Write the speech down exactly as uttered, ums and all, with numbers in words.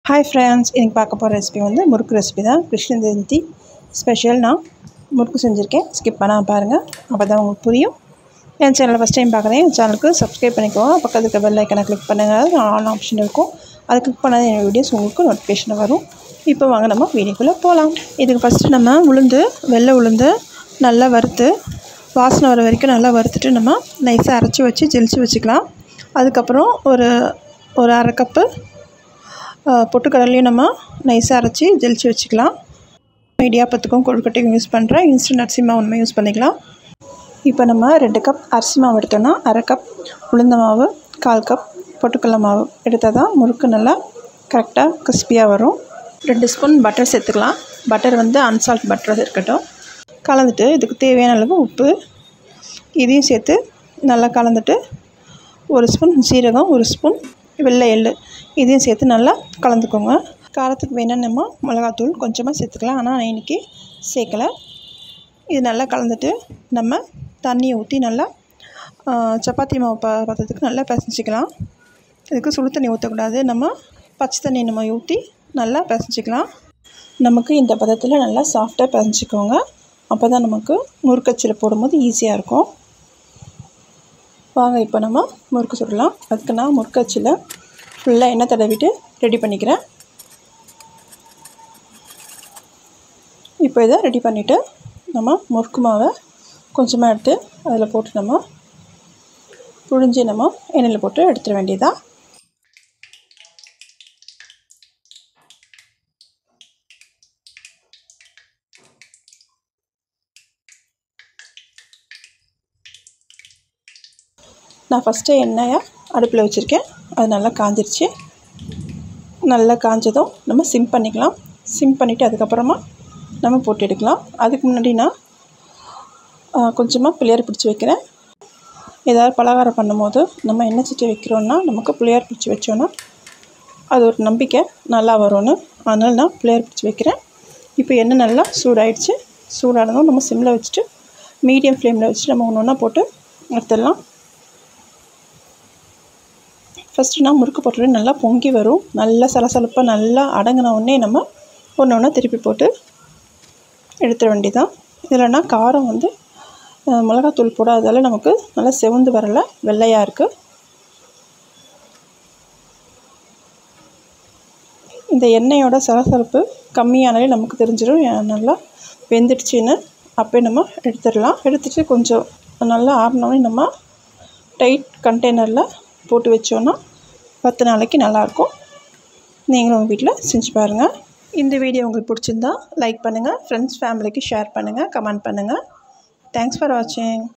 Hi friends, இன்னைக்கு பார்க்க போற ரெசிபி வந்து முறுக்கு ரெசிபி தான். krishna jayanthi ஸ்பெஷல் நான் முறுக்கு செஞ்சிருக்கேன். ஸ்கிப் பண்ணாம பாருங்க. அப்பதான் உங்களுக்கு புரியும். என் சேனலை ஃபர்ஸ்ட் டைம் பார்க்குறேன். என் சேனலுக்கு சப்ஸ்கிரைப் பண்ணிக்கோங்க. பக்கத்துல இருக்க பெல் ஐகானை கிளிக் பண்ணுங்க. ஆல் ஆப்ஷன் இருக்கும். அதை கிளிக் பண்ணாத என் வீடியோஸ் உங்களுக்கு நோட்டிஃபிகேஷன் வரும். இப்போ வாங்க நம்ம வீடியோக்குள்ள போலாம். இதுக்கு ஃபர்ஸ்ட் நம்ம உளுந்து வெள்ளை உளுந்து நல்லா வறுத்து வாசனை வர வரைக்கும் நல்லா வறுத்துட்டு நம்ம நைஸாக அரைச்சி வச்சு ஜெலிச்சு வச்சுக்கலாம். அதுக்கப்புறம் ஒரு ஒரு அரை கப்பு பொட்டுக்கடலையும் நம்ம நைஸாக அரைச்சி ஜெலிச்சு வச்சுக்கலாம். இடியாப்பத்துக்கும் கொழுக்கட்டைக்கும் யூஸ் பண்ணுறேன். இன்ஸ்டன்ட் அரிசி மாவு நம்ம யூஸ் பண்ணிக்கலாம். இப்போ நம்ம ரெண்டு கப் அரிசி மாவு எடுத்தோன்னா அரை கப் உளுந்த மாவு, கால் கப் பொட்டுக்கடலை மாவு எடுத்தால் தான் முறுக்கு நல்லா கரெக்டாக கிறிஸ்பியாக வரும். ரெண்டு ஸ்பூன் பட்டர் சேர்த்துக்கலாம். பட்டர் வந்து அன்சால்ட் பட்டர் இருக்கட்டும். கலந்துட்டு இதுக்கு தேவையான அளவு உப்பு இதையும் சேர்த்து நல்லா கலந்துட்டு ஒரு ஸ்பூன் சீரகம், ஒரு ஸ்பூன் வெள்ளை எள்ளு இதையும் சேர்த்து நல்லா கலந்துக்கோங்க. காரத்துக்கு வேணும்னு நம்ம மிளகாத்தூள் கொஞ்சமாக சேர்த்துக்கலாம். ஆனால் நான் இன்றைக்கி சேர்க்கலை. இது நல்லா கலந்துட்டு நம்ம தண்ணியை ஊற்றி நல்லா சப்பாத்தி மாவு ப பதத்துக்கு நல்லா பிசைஞ்சிக்கலாம். இதுக்கு சுடு தண்ணி ஊற்றக்கூடாது. நம்ம பச்சை தண்ணி நம்ம ஊற்றி நல்லா பிசைஞ்சிக்கலாம். நமக்கு இந்த பதத்தில் நல்லா சாஃப்டாக பிசைஞ்சிக்கோங்க. அப்போ தான் நமக்கு முறுக்கச்சில் போடும்போது ஈஸியாக இருக்கும். வாங்க இப்போ நம்ம முறுக்கு சுடலாம். அதுக்கு நான் முறுக்கச்சில் ஃபுல்லாக எண்ணெய் தடவிட்டு ரெடி பண்ணிக்கிறேன். இப்போ இதை ரெடி பண்ணிவிட்டு நம்ம முறுக்கு மாவை கொஞ்சமாக எடுத்து அதில் போட்டு நம்ம புழிஞ்சி நம்ம எண்ணெயில் போட்டு எடுத்துட வேண்டியதான். நான் ஃபஸ்ட்டு எண்ணெயை அடுப்பில் வச்சுருக்கேன். அது நல்லா காஞ்சிருச்சு. நல்லா காஞ்சதும் நம்ம சிம் பண்ணிக்கலாம். சிம் பண்ணிவிட்டு அதுக்கப்புறமா நம்ம போட்டு எடுக்கலாம். அதுக்கு முன்னாடி நான் கொஞ்சமாக புளியார் பிடிச்சி வைக்கிறேன். ஏதாவது பலகாரம் பண்ணும்போது நம்ம எண்ணெய் சட்டி வைக்கிறோன்னா நமக்கு புளியார் பிடிச்சி வச்சோன்னா அது ஒரு நம்பிக்கை நல்லா வரும்னு. அதனால் நான் புளியார் பிடிச்சி வைக்கிறேன். இப்போ எண்ணெய் நல்லா சூடாயிடுச்சு. சூடானதும் நம்ம சிம்மில் வச்சுட்டு மீடியம் ஃப்ளேமில் வச்சுட்டு நம்ம ஒன்று ஒன்றா போட்டு எடுத்துடலாம். ஃபஸ்ட்டு நான் முறுக்கு போட்டுட்டு நல்லா பொங்கி வரும். நல்லா சலசலப்பாக நல்லா அடங்கின உடனே நம்ம ஒன்று ஒன்றா திருப்பி போட்டு எடுத்துட வேண்டியதான். இதில்னா காரம் வந்து மிளகாத்தூள் போடாததால் நமக்கு நல்லா செவந்து வரலை, வெள்ளையாக இருக்குது. இந்த எண்ணெயோட சலசலப்பு கம்மியானாலே நமக்கு தெரிஞ்சிடும் நல்லா வெந்துடுச்சின்னு. அப்போ நம்ம எடுத்துடலாம். எடுத்துகிட்டு கொஞ்சம் நல்லா ஆறினோடனே நம்ம டைட் கண்டெய்னரில் போட்டு வச்சோன்னா பத்து நாளைக்கு நல்லாயிருக்கும். நீங்களும் உங்கள் வீட்டில் செஞ்சு பாருங்கள். இந்த வீடியோ உங்களுக்கு பிடிச்சிருந்தா லைக் பண்ணுங்கள், ஃப்ரெண்ட்ஸ் ஃபேமிலிக்கு ஷேர் பண்ணுங்கள், கமெண்ட் பண்ணுங்கள். தேங்க்ஸ் ஃபார் வாட்சிங்.